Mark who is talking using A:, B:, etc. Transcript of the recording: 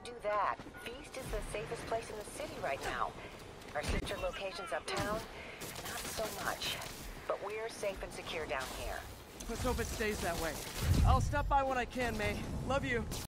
A: do that. Feast is the safest place in the city right now. Our sister locations uptown, not so much. But we're safe and secure down here.
B: Let's hope it stays that way. I'll stop by when I can, May. Love you.